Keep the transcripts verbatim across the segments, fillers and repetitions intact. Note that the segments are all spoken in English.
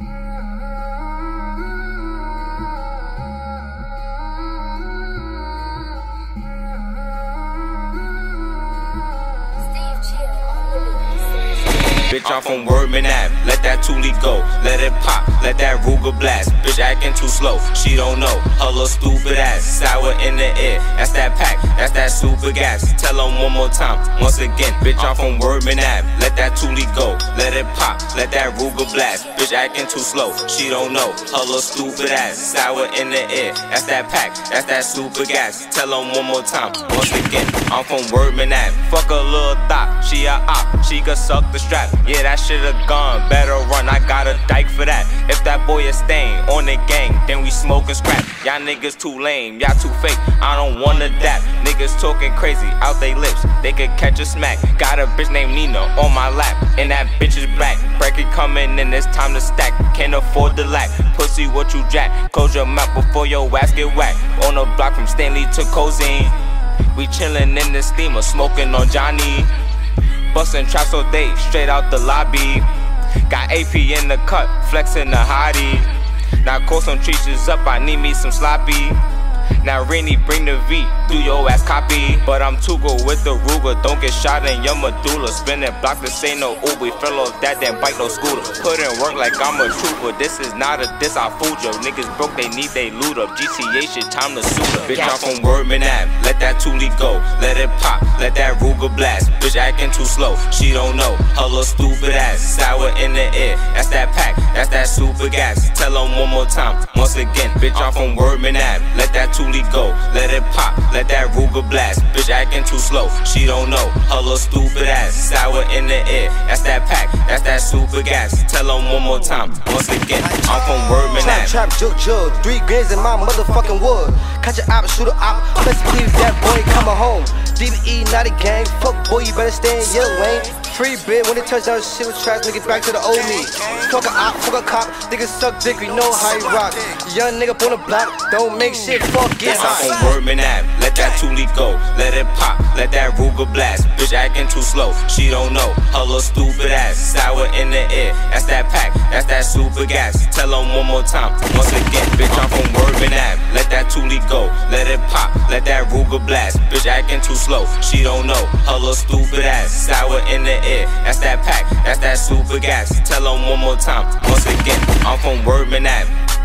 Bitch, I'm from Wordman Ave, let that Thule go, let it pop, let that Ruger blast. Bitch acting too slow, she don't know, her little stupid ass. Sour in the air, that's that pack, that's that super gas. Tell them one more time, once again. Bitch, I'm from Wordman Ave, let that Thule go, let it pop, let that Ruger blast. Bitch acting too slow, she don't know, her little stupid ass. Sour in the air, that's that pack, that's that super gas. Tell them one more time, once again. I'm from Wordman Ave, fuck a little thot, she a op, she can suck the strap. Yeah, that shit've gone, better run, I got a dyke for that. If that boy is staying on the gang, then we smoking scrap. Y'all niggas too lame, y'all too fake, I don't wanna dap. Niggas talking crazy, out they lips, they could catch a smack. Got a bitch named Nina on my lap, and that bitch is black. Break it coming in, it's time to stack, can't afford the lack. Pussy, what you jack, close your mouth before your ass get whacked. On the block from Stanley to Cozine, we chillin' in the steamer, smoking on Johnny. Bustin' traps all day, straight out the lobby. Got A P in the cut, flexin' the hottie. Now call some treaches up, I need me some sloppy. Now Rainy bring the V, do your ass copy. But I'm too good with the Ruger, don't get shot in your medulla. Spinning block, this ain't no Uber, fell off that, then bike no scooter. Put in work like I'm a trooper, this is not a diss, I fooled yo. Niggas broke, they need they loot up, G T A shit, time to suit up. Bitch, I'm from Wordman Ave, let that Thule go, let it pop, let that Ruger blast. Bitch acting too slow, she don't know, her little stupid ass. Sour in the air, that's that pack, that's that super gas. Tell them one more time, once again. Bitch, I'm from Wordman Ave, let that Thule go, let it pop, let that Ruger blast. Bitch acting too slow, she don't know, her little stupid ass. Sour in the air, that's that pack, that's that super gas. Tell them one more time, once again. I'm from Wordman Ave. Trap, trap, jug, jug, three grams in my motherfucking wood. Catch a op, shoot a op, let's leave that boy coming home. D B E, not a gang, fuck boy, you better stay in your lane. Free bid when it turns down shit with trash, nigga back to the old me. Fuck a op, fuck a cop, niggas suck dick, we know how you rock. Young nigga on the block, don't make shit, fuck get hot. I'm from Wordman Ave, let that Thule go, let it pop, let that Ruger blast. Bitch acting too slow, she don't know, her little stupid ass. Sour in the air, that's that pack, that's that super gas. Tell them one more time, once again. Bitch, I'm from Wordman Ave, let that Thule go, let it pop, let that Ruger blast. Bitch acting too slow, she don't know, her little stupid ass. Sour in the air, that's that pack, that's that super gas. Tell them one more time, once again. I'm from Wordman Ave,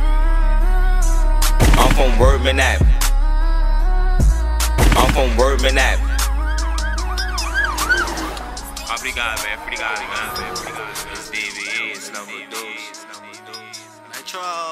I'm from Wordman Ave, I'm from Wordman Ave. Obrigado, man. Obrigado, man. Obrigado. It's D V E, it's number two. Nitro.